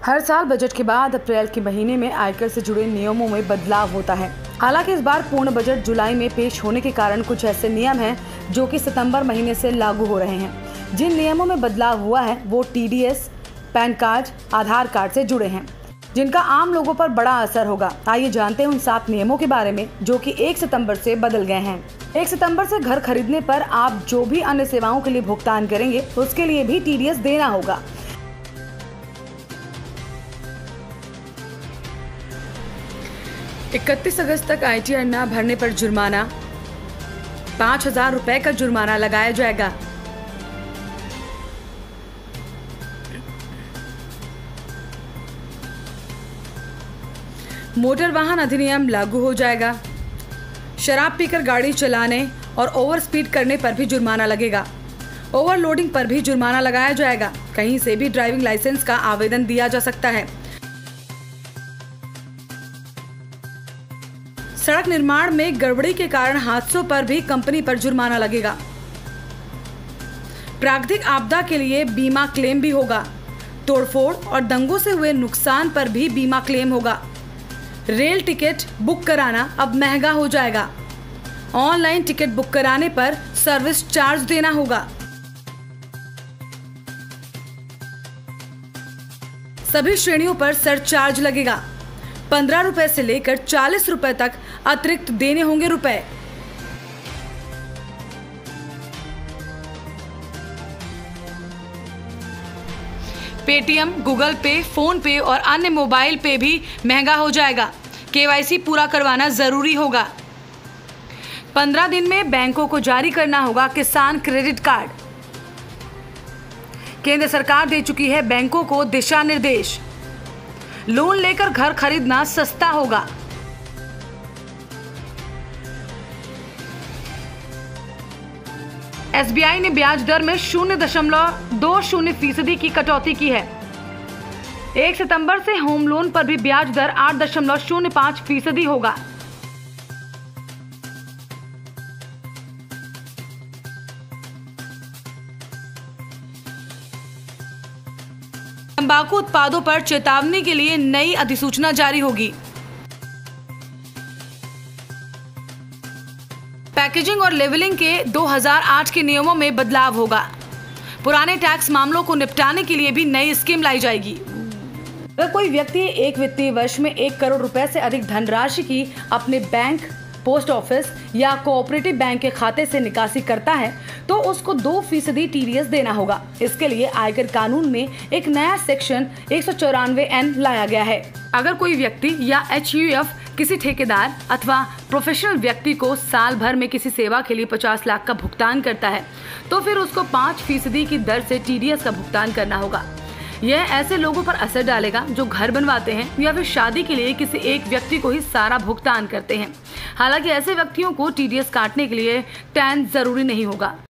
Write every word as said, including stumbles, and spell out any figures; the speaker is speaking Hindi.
हर साल बजट के बाद अप्रैल के महीने में आयकर से जुड़े नियमों में बदलाव होता है। हालांकि इस बार पूर्ण बजट जुलाई में पेश होने के कारण कुछ ऐसे नियम हैं जो कि सितंबर महीने से लागू हो रहे हैं। जिन नियमों में बदलाव हुआ है वो TDS, PAN card, Aadhaar card से जुड़े हैं, जिनका आम लोगों पर बड़ा असर होगा। आइए जानते हैं उन सात नियमों के बारे में जो कि एक सितंबर से बदल गए हैं। एक सितंबर से घर खरीदने पर आप जो भी अन्य सेवाओं के लिए भुगतान करेंगे उसके लिए भी टीडीएस देना होगा। इकतीस अगस्त तक आईटीआर न भरने पर जुर्माना, पाँच हजार रुपए का जुर्माना लगाया जाएगा। मोटर वाहन अधिनियम लागू हो जाएगा। शराब पीकर गाड़ी चलाने और ओवर स्पीड करने पर भी जुर्माना लगेगा। ओवरलोडिंग पर भी जुर्माना लगाया जाएगा। कहीं से भी ड्राइविंग लाइसेंस का आवेदन दिया जा सकता है। सड़क निर्माण में गड़बड़ी के कारण हादसों पर भी कंपनी पर जुर्माना लगेगा। प्राकृतिक आपदा के लिए बीमा क्लेम भी होगा। तोड़फोड़ और दंगों से हुए नुकसान पर भी बीमा क्लेम होगा। रेल टिकट बुक कराना अब महंगा हो जाएगा। ऑनलाइन टिकट बुक कराने पर सर्विस चार्ज देना होगा। सभी श्रेणियों पर सरचार्ज लगेगा। पंद्रह रुपए से लेकर चालीस रुपए तक अतिरिक्त देने होंगे रुपए। पेटीएम, गूगल पे, फोन पे और अन्य मोबाइल पे भी महंगा हो जाएगा। केवाईसी पूरा करवाना जरूरी होगा। पंद्रह दिन में बैंकों को जारी करना होगा किसान क्रेडिट कार्ड। केंद्र सरकार दे चुकी है बैंकों को दिशा निर्देश। लोन लेकर घर खरीदना सस्ता होगा। एसबीआई ने ब्याज दर में शून्य दशमलव दो शून्य फीसदी की कटौती की है। एक सितंबर से होम लोन पर भी ब्याज दर आठ दशमलव शून्य पाँच फीसदी होगा। तंबाकू उत्पादों पर चेतावनी के लिए नई अधिसूचना जारी होगी। पैकेजिंग और लेबलिंग के दो हज़ार आठ के नियमों में बदलाव होगा। पुराने टैक्स मामलों को निपटाने के लिए भी नई स्कीम लाई जाएगी। अगर कोई व्यक्ति एक वित्तीय वर्ष में एक करोड़ रुपए से अधिक धनराशि की अपने बैंक, पोस्ट ऑफिस या कोऑपरेटिव बैंक के खाते से निकासी करता है तो उसको दो फीसदी टीडीएस देना होगा। इसके लिए आयकर कानून में एक नया सेक्शन एक सौ चौरानवे एन लाया गया है। अगर कोई व्यक्ति या एचयूएफ किसी ठेकेदार अथवा प्रोफेशनल व्यक्ति को साल भर में किसी सेवा के लिए पचास लाख का भुगतान करता है तो फिर उसको पाँच फीसदी की दर से टीडीएस का भुगतान करना होगा। यह ऐसे लोगों पर असर डालेगा जो घर बनवाते हैं या फिर शादी के लिए किसी एक व्यक्ति को ही सारा भुगतान करते हैं। हालांकि ऐसे व्यक्तियों को टीडीएस काटने के लिए टैन जरूरी नहीं होगा।